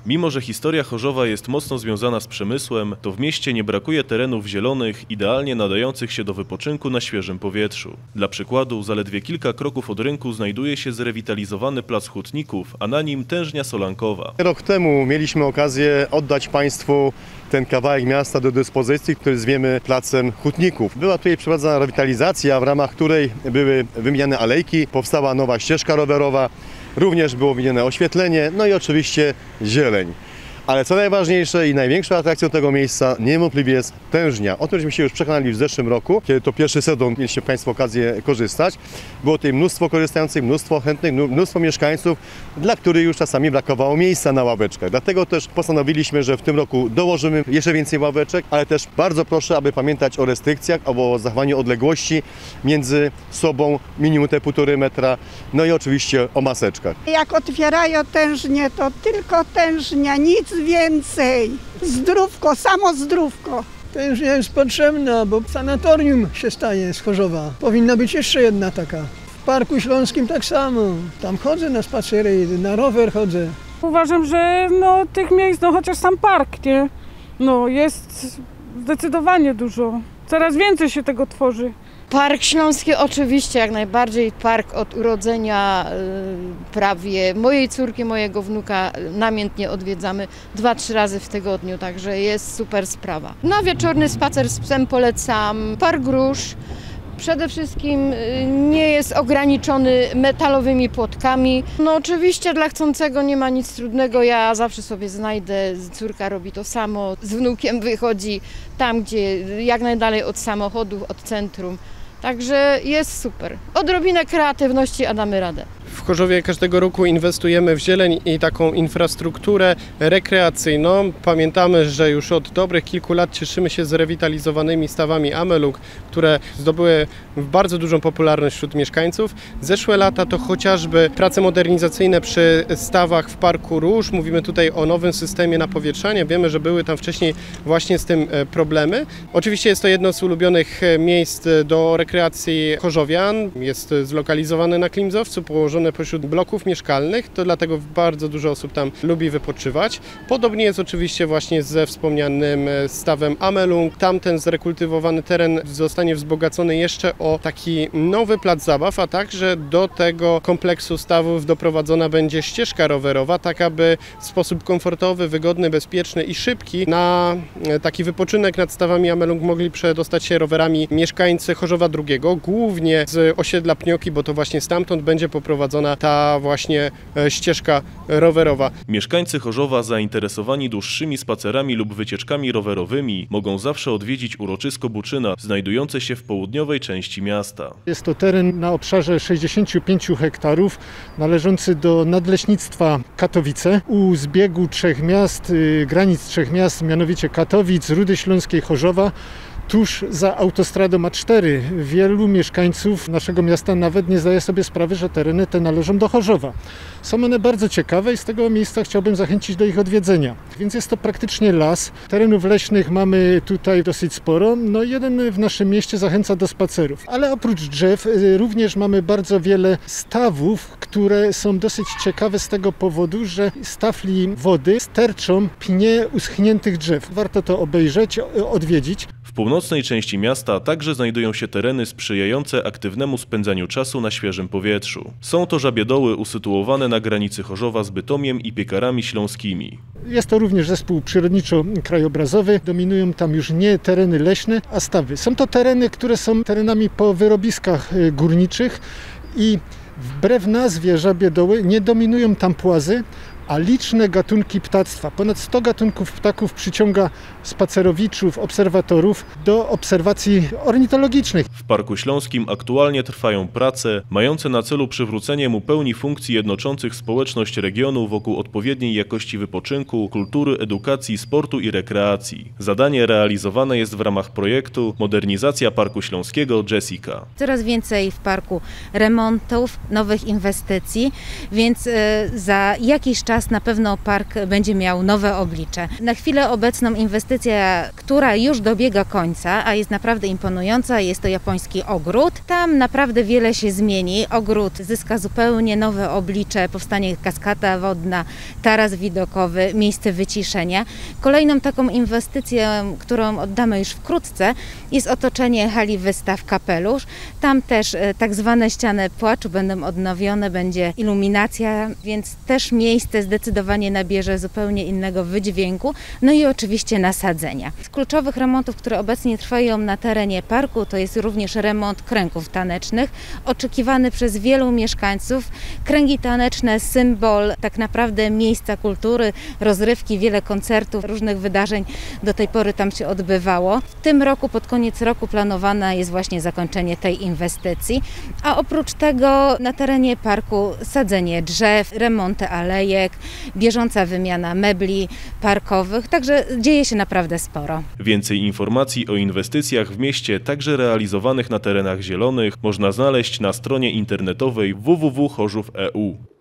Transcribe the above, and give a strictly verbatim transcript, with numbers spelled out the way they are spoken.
Mimo że historia Chorzowa jest mocno związana z przemysłem, to w mieście nie brakuje terenów zielonych, idealnie nadających się do wypoczynku na świeżym powietrzu. Dla przykładu, zaledwie kilka kroków od rynku znajduje się zrewitalizowany plac hutników, a na nim tężnia solankowa. Rok temu mieliśmy okazję oddać Państwu ten kawałek miasta do dyspozycji, który zwiemy Placem Hutników. Była tutaj przeprowadzona rewitalizacja, w ramach której były wymieniane alejki, powstała nowa ścieżka rowerowa, również było wymienione oświetlenie, no i oczywiście zieleń. Ale co najważniejsze i największą atrakcją tego miejsca niewątpliwie jest tężnia. O którymśmy się już przekonali w zeszłym roku, kiedy to pierwszy sezon mieliście Państwo okazję korzystać. Było tutaj mnóstwo korzystających, mnóstwo chętnych, mnóstwo mieszkańców, dla których już czasami brakowało miejsca na ławeczkach. Dlatego też postanowiliśmy, że w tym roku dołożymy jeszcze więcej ławeczek, ale też bardzo proszę, aby pamiętać o restrykcjach, o zachowaniu odległości między sobą, minimum te półtorej metra, no i oczywiście o maseczkach. Jak otwierają tężnię, to tylko tężnia, nic więcej. Zdrówko, samo zdrówko. Tężnia jest potrzebna, bo sanatorium się staje z Chorzowa. Powinna być jeszcze jedna taka. W Parku Śląskim tak samo. Tam chodzę na spacery, na rower chodzę. Uważam, że no, tych miejsc, no chociaż sam park, nie? No jest zdecydowanie dużo. Coraz więcej się tego tworzy. Park Śląski oczywiście, jak najbardziej. Park od urodzenia y, prawie mojej córki, mojego wnuka namiętnie odwiedzamy dwa, trzy razy w tygodniu, także jest super sprawa. Na wieczorny spacer z psem polecam Park Róż. Przede wszystkim nie jest ograniczony metalowymi płotkami. No oczywiście dla chcącego nie ma nic trudnego, ja zawsze sobie znajdę, córka robi to samo, z wnukiem wychodzi tam, gdzie jak najdalej od samochodu, od centrum. Także jest super. Odrobinę kreatywności, a damy radę. W Chorzowie każdego roku inwestujemy w zieleń i taką infrastrukturę rekreacyjną. Pamiętamy, że już od dobrych kilku lat cieszymy się z rewitalizowanymi stawami Amelung, które zdobyły bardzo dużą popularność wśród mieszkańców. Zeszłe lata to chociażby prace modernizacyjne przy stawach w Parku Róż. Mówimy tutaj o nowym systemie napowietrzania. Wiemy, że były tam wcześniej właśnie z tym problemy. Oczywiście jest to jedno z ulubionych miejsc do rekreacji chorzowian. Jest zlokalizowane na Klimzowcu, położone pośród bloków mieszkalnych, to dlatego bardzo dużo osób tam lubi wypoczywać. Podobnie jest oczywiście właśnie ze wspomnianym stawem Amelung. Tamten zrekultywowany teren zostanie wzbogacony jeszcze o taki nowy plac zabaw, a także do tego kompleksu stawów doprowadzona będzie ścieżka rowerowa, tak aby w sposób komfortowy, wygodny, bezpieczny i szybki na taki wypoczynek nad stawami Amelung mogli przedostać się rowerami mieszkańcy Chorzowa drugiego, głównie z osiedla Pnioki, bo to właśnie stamtąd będzie poprowadzona ta właśnie ścieżka rowerowa. Mieszkańcy Chorzowa zainteresowani dłuższymi spacerami lub wycieczkami rowerowymi mogą zawsze odwiedzić uroczysko Buczyna, znajdujące się w południowej części miasta. Jest to teren na obszarze sześćdziesięciu pięciu hektarów, należący do Nadleśnictwa Katowice, u zbiegu trzech miast, granic trzech miast, mianowicie Katowic, Rudy Śląskiej, Chorzowa. Tuż za autostradą A cztery wielu mieszkańców naszego miasta nawet nie zdaje sobie sprawy, że tereny te należą do Chorzowa. Są one bardzo ciekawe i z tego miejsca chciałbym zachęcić do ich odwiedzenia. Więc jest to praktycznie las. Terenów leśnych mamy tutaj dosyć sporo. No jeden w naszym mieście zachęca do spacerów. Ale oprócz drzew również mamy bardzo wiele stawów, które są dosyć ciekawe z tego powodu, że z tafli wody sterczą pnie uschniętych drzew. Warto to obejrzeć, odwiedzić. W północnej części miasta także znajdują się tereny sprzyjające aktywnemu spędzaniu czasu na świeżym powietrzu. Są to żabiedoły usytuowane na granicy Chorzowa z Bytomiem i Piekarami Śląskimi. Jest to również zespół przyrodniczo-krajobrazowy. Dominują tam już nie tereny leśne, a stawy. Są to tereny, które są terenami po wyrobiskach górniczych i wbrew nazwie żabie doły nie dominują tam płazy, a liczne gatunki ptactwa. Ponad sto gatunków ptaków przyciąga spacerowiczów, obserwatorów do obserwacji ornitologicznych. W Parku Śląskim aktualnie trwają prace mające na celu przywrócenie mu pełni funkcji jednoczących społeczność regionu wokół odpowiedniej jakości wypoczynku, kultury, edukacji, sportu i rekreacji. Zadanie realizowane jest w ramach projektu Modernizacja Parku Śląskiego Jessica. Coraz więcej w parku remontów, nowych inwestycji, więc za jakiś czas teraz na pewno park będzie miał nowe oblicze. Na chwilę obecną inwestycja, która już dobiega końca, a jest naprawdę imponująca, jest to japoński ogród. Tam naprawdę wiele się zmieni. Ogród zyska zupełnie nowe oblicze, powstanie kaskada wodna, taras widokowy, miejsce wyciszenia. Kolejną taką inwestycją, którą oddamy już wkrótce, jest otoczenie hali wystaw Kapelusz. Tam też tak zwane ściany płaczu będą odnowione, będzie iluminacja, więc też miejsce zdecydowanie nabierze zupełnie innego wydźwięku, no i oczywiście nasadzenia. Z kluczowych remontów, które obecnie trwają na terenie parku, to jest również remont kręgów tanecznych, oczekiwany przez wielu mieszkańców. Kręgi taneczne, symbol tak naprawdę miejsca kultury, rozrywki, wiele koncertów, różnych wydarzeń do tej pory tam się odbywało. W tym roku, pod koniec roku planowane jest właśnie zakończenie tej inwestycji, a oprócz tego na terenie parku sadzenie drzew, remonty alejek, bieżąca wymiana mebli parkowych, także dzieje się naprawdę sporo. Więcej informacji o inwestycjach w mieście, także realizowanych na terenach zielonych, można znaleźć na stronie internetowej w w w kropka chorzów kropka e u.